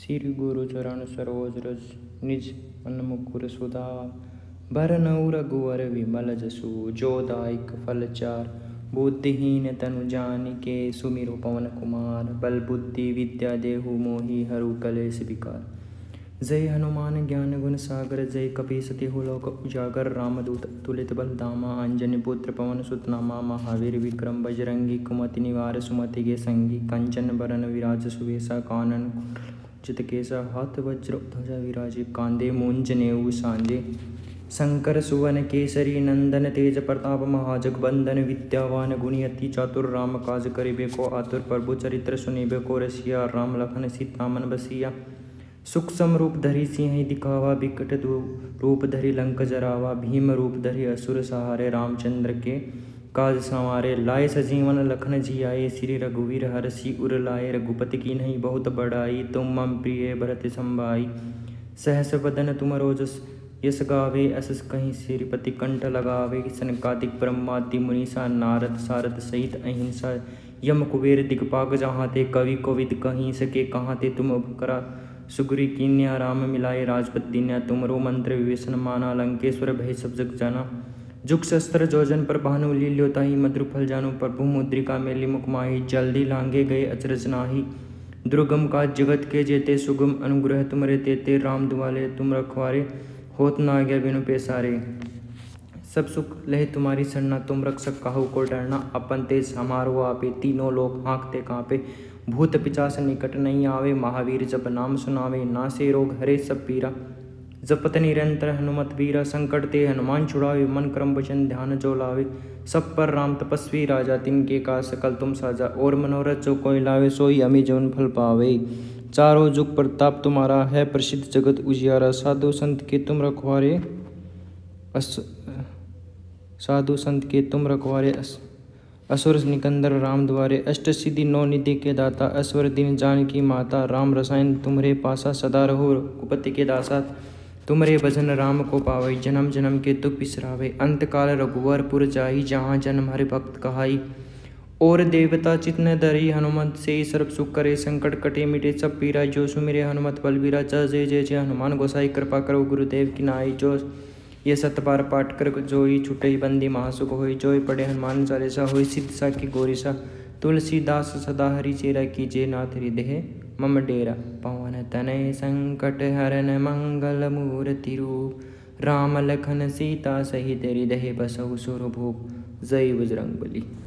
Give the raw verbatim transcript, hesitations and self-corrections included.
श्री गुरु चरण सरोज रज निज मन मुकुर सुधार। बरनउँ रघुवर विमल जसु जो दायक फल चार। बुद्धिहीन तनु जानिके सुमिरौ पवन कुमार। बल बुद्धि विद्या देहु मोहि हरउ कलेस विकार। जय हनुमान ज्ञान गुण सागर जय कपीस तिहु लोक उजागर। रामदूत अतुलित बल धामा अंजनी पुत्र पवन सुत नामा। महावीर विक्रम बजरंगी कुमति निवार सुमति के संगी। कंचन बरन विराज सुबेसा कानन कुंडल केसा। हाथ वज्र ध्वजा विराजे कांधे मूंज नेऊ सांजे। शंकर सुवन केसरी नंदन तेज प्रताप महाजगबंदन। विद्यावान गुणी अति चातुर राम काज करिबे को आतुर। प्रभु चरित्र सुनिबे को रसिया राम लखन सीता मन बसिया। सूक्ष्म रूप धरि सिंह दिखावा बिकट रूप धरि लंक जरावा। भीम रूप धरि असुर सहारे रामचंद्र के काज संवारे। लाए सजीवन लखन जियाए श्री रघुवीर हरषि उर लाए। रघुपति कीन्ही बहुत बड़ाई तुम मम प्रिय भरत संभाई। सहस बदन तुम रोजस यस गावे अस कहीं श्रीपति कंठ लगावे। सनकादिक ब्रह्मादि मुनीसा नारद सारद सहित अहिंसा। यम कुबेर दिगपाग जहाँ ते कवि कोविद कहीं सके कहाँ ते तुम करा। सुग्री कीन्या राम मिलाए राजपद दीन्या। तुमरो मंत्र विभीषण माना लंकेश्वर भय सब जग जाना। जुग शस्त्र जोजन पर भानु लील्यो ताहि मधुर फल जानु। प्रभु मुद्रिका मेली मुख माही जल्दी लांगे गए अचरज नाही। दुर्गम काज जगत के जेते सुगम अनुग्रह तुमरे तेते। राम दुआरे तुम रखवारे होत न आज्ञा बिनु पैसारे। सब सुख लहे तुम्हारी सरना तुम रक्षक काहू को डरना। अपन तेज समारो आपे तीनों लोग हाँकते कांपे। भूत पिचास निकट नहीं आवे महावीर जब नाम सुनावे। नासे रोग हरे सब पीरा जपत निरंतर हनुमत वीरा। संकट ते हनुमान छुड़ावे मन क्रम वचन ध्यान जो लावे। सब पर राम तपस्वी राजा तिनके का सकल तुम साजा। और मनोरथ जो कोई लावे सोई अमी जौन फल पावे। चारों जुग प्रताप तुम्हारा है प्रसिद्ध जगत उजियारा। साधु संत के तुम रखवारे अस साधु संत के तुम रखवारे अस असुर निकंदर राम द्वारे। अष्ट सिद्धि नौ निधि के दाता असवर दिन जानकी माता। राम रसायन तुम्हारे पासा सदा रहो कुपति के दासा। तुम्हारे भजन राम को पावै जन्म जन्म के दुख बिसरावे। अंत काल रघुवर पुर जाई जहाँ जन्म हरि भक्त कहाई। और देवता चित न धरि हनुमत से सर्व सुख करे। संकट कटे मिटे सब पीरा जो सुमिरे हनुमत बलबीरा। जय जय जय जय हनुमान गोसाई कृपा करो गुरुदेव की नाई। जो ये सत बार पाठ कर जोई छुटई बंदी महासुख होई। जोई पढ़े हनुमान चालीसा होई सिद्ध साखी गौरीसा। तुलसीदास सदा हरि चेरा कीजे नाथ हृदय मम डेरा। पवन तनय संकट हरन मंगल मूर्ति रूप। राम लखन सीता सहित हृदय बसहु सुरभूप। जय बजरंगबली।